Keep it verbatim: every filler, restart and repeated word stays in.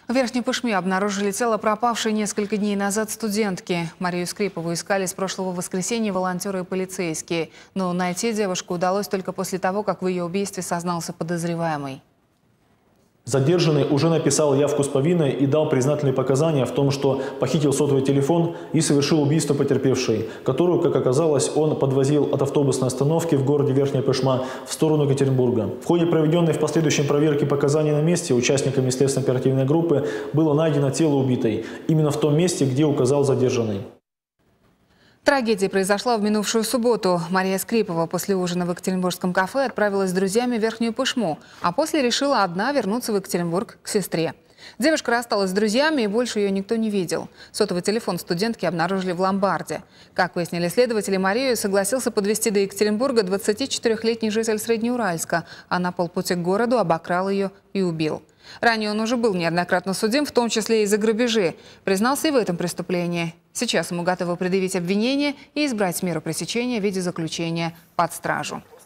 В Верхней Пышме обнаружили тело пропавшей несколько дней назад студентки. Марию Скрипову искали с прошлого воскресенья волонтеры и полицейские. Но найти девушку удалось только после того, как в ее убийстве сознался подозреваемый. Задержанный уже написал явку с повинной и дал признательные показания в том, что похитил сотовый телефон и совершил убийство потерпевшей, которую, как оказалось, он подвозил от автобусной остановки в городе Верхняя Пышма в сторону Екатеринбурга. В ходе проведенной в последующем проверки показаний на месте участниками следственно-оперативной группы было найдено тело убитой именно в том месте, где указал задержанный. Трагедия произошла в минувшую субботу. Мария Скрипова после ужина в екатеринбургском кафе отправилась с друзьями в Верхнюю Пышму, а после решила одна вернуться в Екатеринбург к сестре. Девушка рассталась с друзьями, и больше ее никто не видел. Сотовый телефон студентки обнаружили в ломбарде. Как выяснили следователи, Марию согласился подвезти до Екатеринбурга двадцатичетырёхлетний житель Среднеуральска, а на полпути к городу обокрал ее и убил. Ранее он уже был неоднократно судим, в том числе и за грабежи. Признался и в этом преступлении. Сейчас ему готовы предъявить обвинение и избрать меру пресечения в виде заключения под стражу.